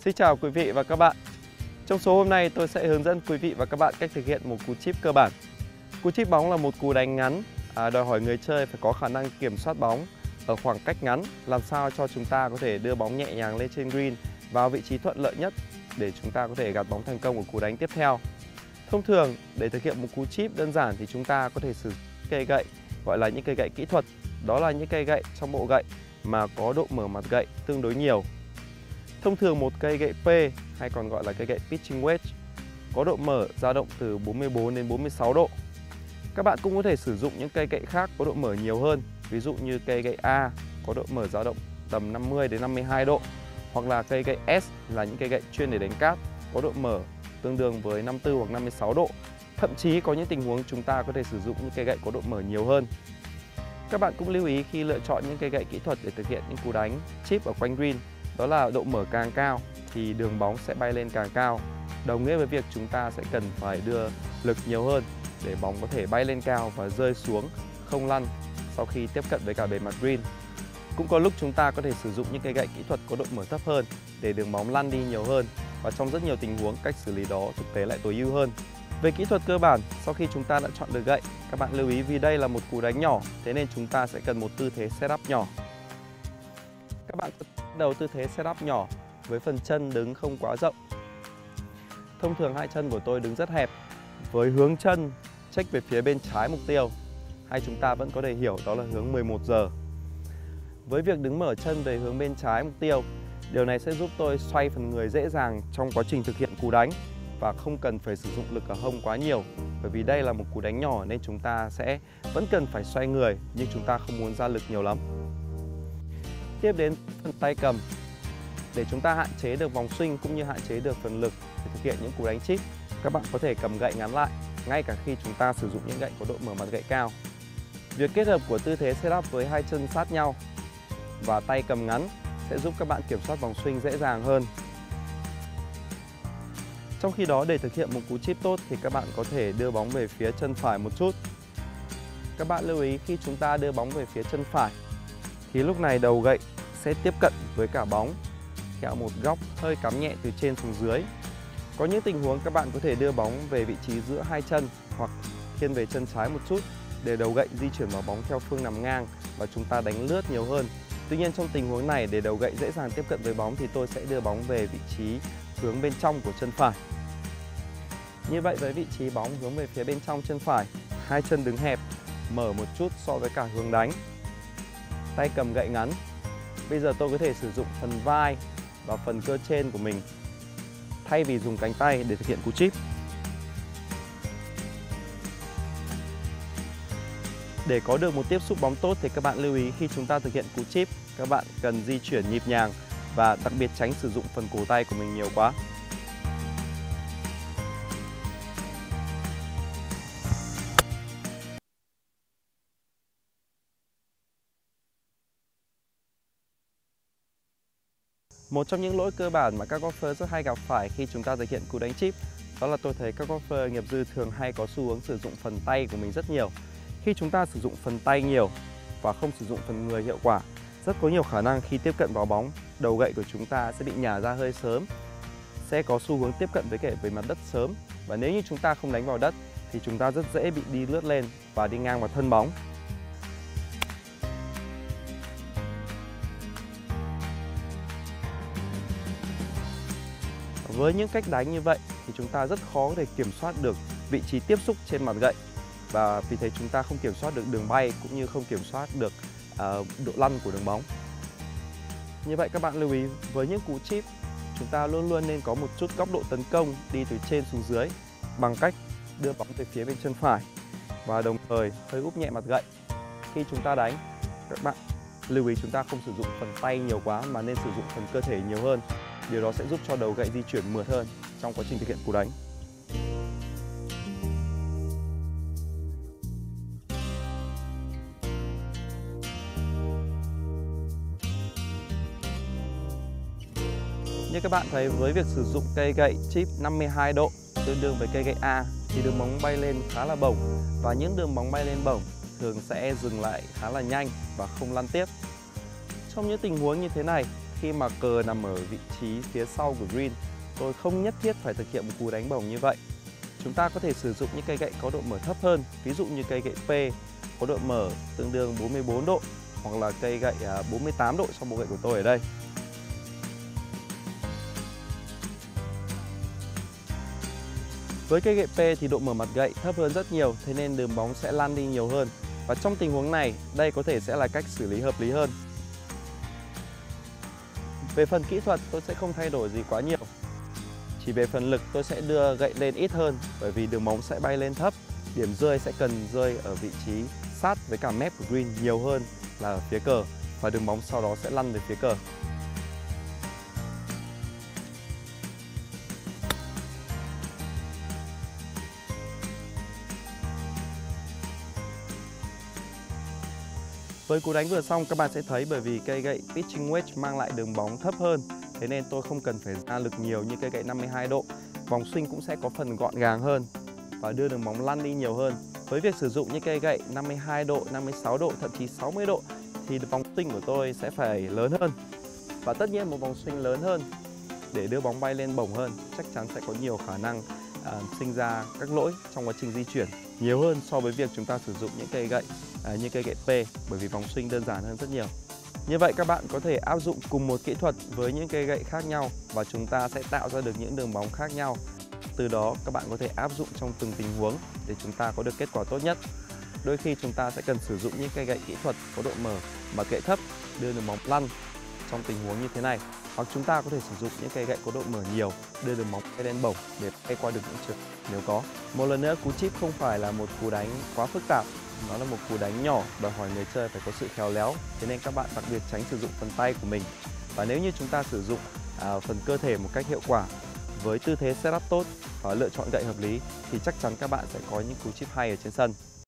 Xin chào quý vị và các bạn. Trong số hôm nay tôi sẽ hướng dẫn quý vị và các bạn cách thực hiện một cú chip cơ bản. Cú chip bóng là một cú đánh ngắn, đòi hỏi người chơi phải có khả năng kiểm soát bóng ở khoảng cách ngắn, làm sao cho chúng ta có thể đưa bóng nhẹ nhàng lên trên green vào vị trí thuận lợi nhất để chúng ta có thể gạt bóng thành công ở cú đánh tiếp theo. Thông thường, để thực hiện một cú chip đơn giản thì chúng ta có thể sử dụng cây gậy gọi là những cây gậy kỹ thuật. Đó là những cây gậy trong bộ gậy mà có độ mở mặt gậy tương đối nhiều. Thông thường một cây gậy P hay còn gọi là cây gậy pitching wedge có độ mở dao động từ 44 đến 46 độ. Các bạn cũng có thể sử dụng những cây gậy khác có độ mở nhiều hơn, ví dụ như cây gậy A có độ mở dao động tầm 50 đến 52 độ, hoặc là cây gậy S là những cây gậy chuyên để đánh cát có độ mở tương đương với 54 hoặc 56 độ. Thậm chí có những tình huống chúng ta có thể sử dụng những cây gậy có độ mở nhiều hơn. Các bạn cũng lưu ý khi lựa chọn những cây gậy kỹ thuật để thực hiện những cú đánh chip ở quanh green, đó là độ mở càng cao thì đường bóng sẽ bay lên càng cao, đồng nghĩa với việc chúng ta sẽ cần phải đưa lực nhiều hơn để bóng có thể bay lên cao và rơi xuống không lăn sau khi tiếp cận với cả bề mặt green. Cũng có lúc chúng ta có thể sử dụng những cây gậy kỹ thuật có độ mở thấp hơn để đường bóng lăn đi nhiều hơn, và trong rất nhiều tình huống cách xử lý đó thực tế lại tối ưu hơn. Về kỹ thuật cơ bản, sau khi chúng ta đã chọn được gậy, các bạn lưu ý vì đây là một cú đánh nhỏ, thế nên chúng ta sẽ cần một tư thế setup nhỏ. Các bạn bắt đầu tư thế setup nhỏ với phần chân đứng không quá rộng. Thông thường hai chân của tôi đứng rất hẹp, với hướng chân check về phía bên trái mục tiêu, hay chúng ta vẫn có thể hiểu đó là hướng 11 giờ. Với việc đứng mở chân về hướng bên trái mục tiêu, điều này sẽ giúp tôi xoay phần người dễ dàng trong quá trình thực hiện cú đánh và không cần phải sử dụng lực ở hông quá nhiều, bởi vì đây là một cú đánh nhỏ nên chúng ta sẽ vẫn cần phải xoay người nhưng chúng ta không muốn ra lực nhiều lắm. Tiếp đến phần tay cầm. Để chúng ta hạn chế được vòng swing cũng như hạn chế được phần lực để thực hiện những cú đánh chip, các bạn có thể cầm gậy ngắn lại ngay cả khi chúng ta sử dụng những gậy có độ mở mặt gậy cao. Việc kết hợp của tư thế setup với hai chân sát nhau và tay cầm ngắn sẽ giúp các bạn kiểm soát vòng swing dễ dàng hơn. Trong khi đó, để thực hiện một cú chip tốt thì các bạn có thể đưa bóng về phía chân phải một chút. Các bạn lưu ý khi chúng ta đưa bóng về phía chân phải thì lúc này đầu gậy sẽ tiếp cận với cả bóng theo một góc hơi cắm nhẹ từ trên xuống dưới. Có những tình huống các bạn có thể đưa bóng về vị trí giữa hai chân hoặc thiên về chân trái một chút để đầu gậy di chuyển vào bóng theo phương nằm ngang và chúng ta đánh lướt nhiều hơn. Tuy nhiên trong tình huống này, để đầu gậy dễ dàng tiếp cận với bóng thì tôi sẽ đưa bóng về vị trí hướng bên trong của chân phải. Như vậy với vị trí bóng hướng về phía bên trong chân phải, hai chân đứng hẹp, mở một chút so với cả hướng đánh. Tay cầm gậy ngắn. Bây giờ tôi có thể sử dụng phần vai và phần cơ trên của mình thay vì dùng cánh tay để thực hiện cú chip. Để có được một tiếp xúc bóng tốt thì các bạn lưu ý khi chúng ta thực hiện cú chip, các bạn cần di chuyển nhịp nhàng và đặc biệt tránh sử dụng phần cổ tay của mình nhiều quá. Một trong những lỗi cơ bản mà các golfer rất hay gặp phải khi chúng ta thực hiện cú đánh chip, đó là tôi thấy các golfer nghiệp dư thường hay có xu hướng sử dụng phần tay của mình rất nhiều. Khi chúng ta sử dụng phần tay nhiều và không sử dụng phần người hiệu quả, rất có nhiều khả năng khi tiếp cận vào bóng, đầu gậy của chúng ta sẽ bị nhả ra hơi sớm, sẽ có xu hướng tiếp cận với mặt đất sớm, và nếu như chúng ta không đánh vào đất thì chúng ta rất dễ bị đi lướt lên và đi ngang vào thân bóng. Với những cách đánh như vậy thì chúng ta rất khó để kiểm soát được vị trí tiếp xúc trên mặt gậy, và vì thế chúng ta không kiểm soát được đường bay cũng như không kiểm soát được độ lăn của đường bóng. Như vậy các bạn lưu ý với những cú chip, chúng ta luôn luôn nên có một chút góc độ tấn công đi từ trên xuống dưới bằng cách đưa bóng về phía bên chân phải và đồng thời hơi úp nhẹ mặt gậy. Khi chúng ta đánh, các bạn lưu ý chúng ta không sử dụng phần tay nhiều quá mà nên sử dụng phần cơ thể nhiều hơn. Điều đó sẽ giúp cho đầu gậy di chuyển mượt hơn trong quá trình thực hiện cú đánh. Như các bạn thấy, với việc sử dụng cây gậy chip 52 độ tương đương với cây gậy A thì đường bóng bay lên khá là bổng, và những đường bóng bay lên bổng thường sẽ dừng lại khá là nhanh và không lăn tiếp. Trong những tình huống như thế này khi mà cờ nằm ở vị trí phía sau của green, tôi không nhất thiết phải thực hiện một cú đánh bổng như vậy. Chúng ta có thể sử dụng những cây gậy có độ mở thấp hơn, ví dụ như cây gậy P có độ mở tương đương 44 độ hoặc là cây gậy 48 độ trong bộ gậy của tôi ở đây. Với cây gậy P thì độ mở mặt gậy thấp hơn rất nhiều, thế nên đường bóng sẽ lăn đi nhiều hơn. Và trong tình huống này, đây có thể sẽ là cách xử lý hợp lý hơn. Về phần kỹ thuật tôi sẽ không thay đổi gì quá nhiều. Chỉ về phần lực tôi sẽ đưa gậy lên ít hơn bởi vì đường bóng sẽ bay lên thấp. Điểm rơi sẽ cần rơi ở vị trí sát với cả mép của green nhiều hơn là ở phía cờ. Và đường bóng sau đó sẽ lăn về phía cờ. Với cú đánh vừa xong các bạn sẽ thấy bởi vì cây gậy pitching wedge mang lại đường bóng thấp hơn, thế nên tôi không cần phải ra lực nhiều như cây gậy 52 độ. Vòng swing cũng sẽ có phần gọn gàng hơn và đưa đường bóng lăn đi nhiều hơn. Với việc sử dụng những cây gậy 52 độ, 56 độ, thậm chí 60 độ thì vòng swing của tôi sẽ phải lớn hơn. Và tất nhiên một vòng swing lớn hơn để đưa bóng bay lên bổng hơn chắc chắn sẽ có nhiều khả năng sinh ra các lỗi trong quá trình di chuyển nhiều hơn so với việc chúng ta sử dụng những cây gậy như cây gậy P, bởi vì vòng swing đơn giản hơn rất nhiều. Như vậy các bạn có thể áp dụng cùng một kỹ thuật với những cây gậy khác nhau và chúng ta sẽ tạo ra được những đường bóng khác nhau. Từ đó các bạn có thể áp dụng trong từng tình huống để chúng ta có được kết quả tốt nhất. Đôi khi chúng ta sẽ cần sử dụng những cây gậy kỹ thuật có độ mở mặt gậy thấp đưa đường bóng lăn trong tình huống như thế này, hoặc chúng ta có thể sử dụng những cây gậy có độ mở nhiều đưa đường bóng bay lên bổng để bay qua được những trượt nếu có. Một lần nữa, cú chip không phải là một cú đánh quá phức tạp, nó là một cú đánh nhỏ đòi hỏi người chơi phải có sự khéo léo, thế nên các bạn đặc biệt tránh sử dụng phần tay của mình. Và nếu như chúng ta sử dụng phần cơ thể một cách hiệu quả với tư thế setup tốt và lựa chọn gậy hợp lý thì chắc chắn các bạn sẽ có những cú chip hay ở trên sân.